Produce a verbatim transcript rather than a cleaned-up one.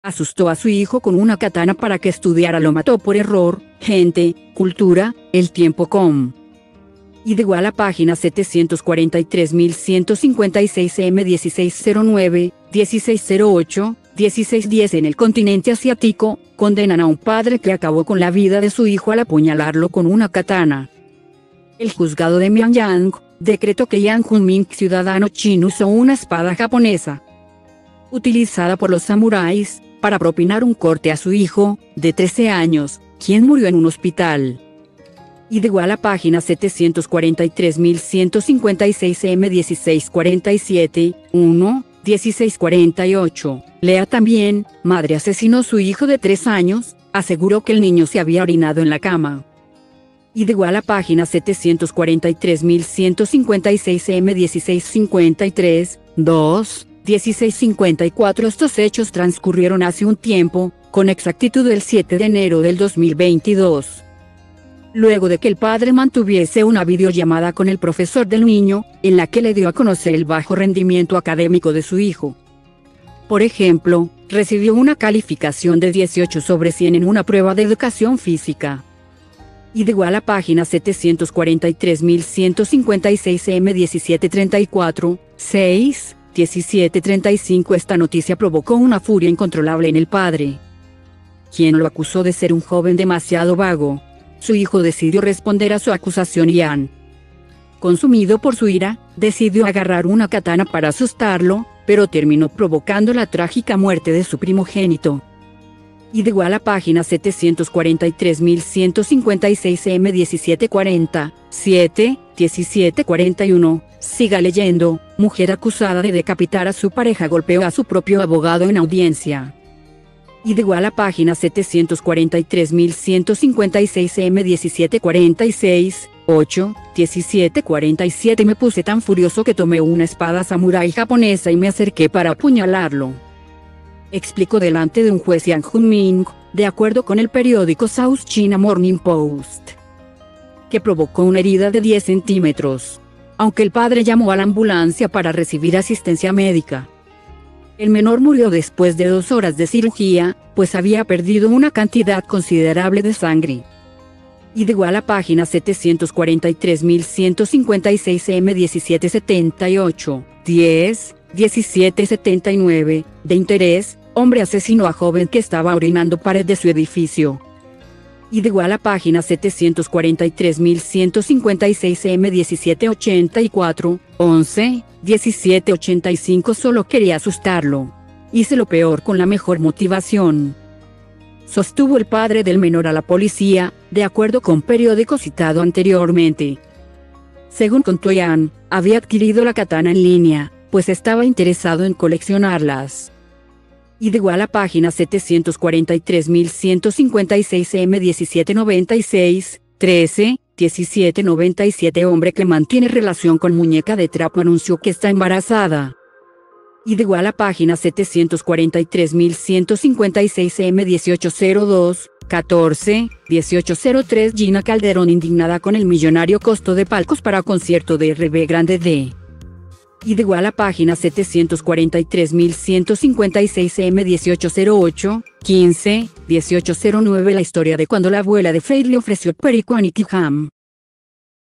Asustó a su hijo con una katana para que estudiara, lo mató por error. Gente, cultura, el tiempo com. Y de igual a página setecientos cuarenta y tres mil ciento cincuenta y seis eme dieciséis cero nueve, dieciséis cero ocho, dieciséis diez. En el continente asiático, condenan a un padre que acabó con la vida de su hijo al apuñalarlo con una katana. El juzgado de Mianyang decretó que Yang Hunmin, ciudadano chino, usó una espada japonesa utilizada por los samuráis para propinar un corte a su hijo, de trece años, quien murió en un hospital. Y de igual a página setecientos cuarenta y tres mil ciento cincuenta y seis eme dieciséis cuarenta y siete, uno, dieciséis cuarenta y ocho. Lea también, madre asesinó a su hijo de tres años, aseguró que el niño se había orinado en la cama. Y de igual a página setecientos cuarenta y tres mil ciento cincuenta y seis eme dieciséis cincuenta y tres, dos, dieciséis cincuenta y cuatro. Estos hechos transcurrieron hace un tiempo, con exactitud el siete de enero del dos mil veintidós. Luego de que el padre mantuviese una videollamada con el profesor del niño, en la que le dio a conocer el bajo rendimiento académico de su hijo. Por ejemplo, recibió una calificación de dieciocho sobre cien en una prueba de educación física. Y de igual a página setecientos cuarenta y tres mil ciento cincuenta y seis eme diecisiete treinta y cuatro, seis, diecisiete treinta y cinco. Esta noticia provocó una furia incontrolable en el padre, quien lo acusó de ser un joven demasiado vago. Su hijo decidió responder a su acusación y han, consumido por su ira, decidió agarrar una katana para asustarlo, pero terminó provocando la trágica muerte de su primogénito. Y de igual a página setecientos cuarenta y tres mil ciento cincuenta y seis eme diecisiete cuarenta, siete, diecisiete cuarenta y uno. Siga leyendo. Mujer acusada de decapitar a su pareja golpeó a su propio abogado en audiencia. Y de igual a página setecientos cuarenta y tres mil ciento cincuenta y seis eme diecisiete cuarenta y seis, ocho, diecisiete cuarenta y siete. Me puse tan furioso que tomé una espada samurái japonesa y me acerqué para apuñalarlo, explicó delante de un juez Yang Hunmin, de acuerdo con el periódico South China Morning Post, que provocó una herida de diez centímetros. Aunque el padre llamó a la ambulancia para recibir asistencia médica, el menor murió después de dos horas de cirugía, pues había perdido una cantidad considerable de sangre. Y de igual a página setecientos cuarenta y tres mil ciento cincuenta y seis eme diecisiete setenta y ocho, diez, diecisiete setenta y nueve. De interés, hombre asesinó a joven que estaba orinando pared de su edificio. Y de igual a página setecientos cuarenta y tres mil ciento cincuenta y seis eme diecisiete ochenta y cuatro, once, diecisiete ochenta y cinco. Solo quería asustarlo. Hice lo peor con la mejor motivación, sostuvo el padre del menor a la policía, de acuerdo con periódico citado anteriormente. Según contó Yan, había adquirido la katana en línea, pues estaba interesado en coleccionarlas. Y de igual a página setecientos cuarenta y tres mil ciento cincuenta y seis eme diecisiete noventa y seis, trece, diecisiete noventa y siete. Hombre que mantiene relación con muñeca de trapo anunció que está embarazada. Y de igual a página setecientos cuarenta y tres mil ciento cincuenta y seis eme dieciocho cero dos, catorce, dieciocho cero tres. Gina Calderón indignada con el millonario costo de palcos para concierto de R B Grande D. Y de igual a página setecientos cuarenta y tres mil ciento cincuenta y seis eme dieciocho cero ocho, quince, dieciocho cero nueve. La historia de cuando la abuela de Faith le ofreció perico a Nicky Jam.